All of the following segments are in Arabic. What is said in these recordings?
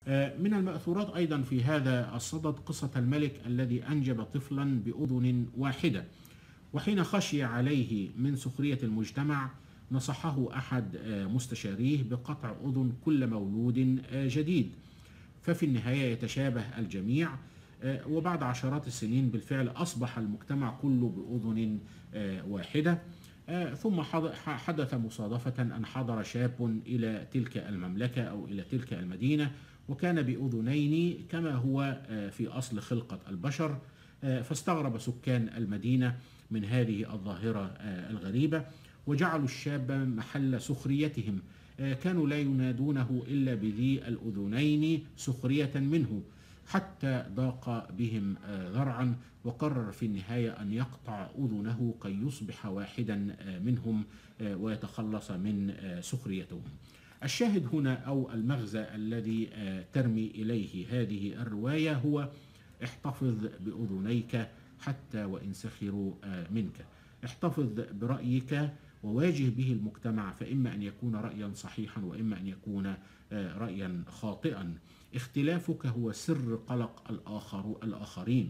من المأثورات أيضا في هذا الصدد قصة الملك الذي أنجب طفلا بأذن واحدة، وحين خشي عليه من سخرية المجتمع نصحه أحد مستشاريه بقطع أذن كل مولود جديد. ففي النهاية يتشابه الجميع، وبعد عشرات السنين بالفعل أصبح المجتمع كله بأذن واحدة. ثم حدث مصادفة أن حضر شاب إلى تلك المملكة أو إلى تلك المدينة وكان بأذنين كما هو في أصل خلقة البشر. فاستغرب سكان المدينة من هذه الظاهرة الغريبة، وجعلوا الشاب محل سخريتهم. كانوا لا ينادونه إلا بذي الأذنين سخرية منه، حتى ضاق بهم ذرعا، وقرر في النهاية أن يقطع أذنه كي يصبح واحدا منهم ويتخلص من سخريتهم. الشاهد هنا أو المغزى الذي ترمي إليه هذه الرواية هو: احتفظ بأذنيك حتى وإن سخروا منك. احتفظ برأيك وواجه به المجتمع، فإما أن يكون رأيا صحيحا وإما أن يكون رأيا خاطئا. اختلافك هو سر قلق الآخرين.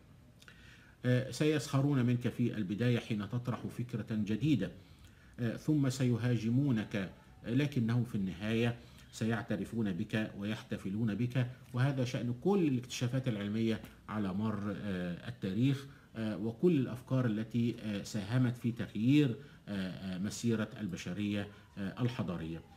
سيسخرون منك في البداية حين تطرح فكرة جديدة، ثم سيهاجمونك، لكنهم في النهاية سيعترفون بك ويحتفلون بك. وهذا شأن كل الاكتشافات العلمية على مر التاريخ، وكل الأفكار التي ساهمت في تغيير مسيرة البشرية الحضارية.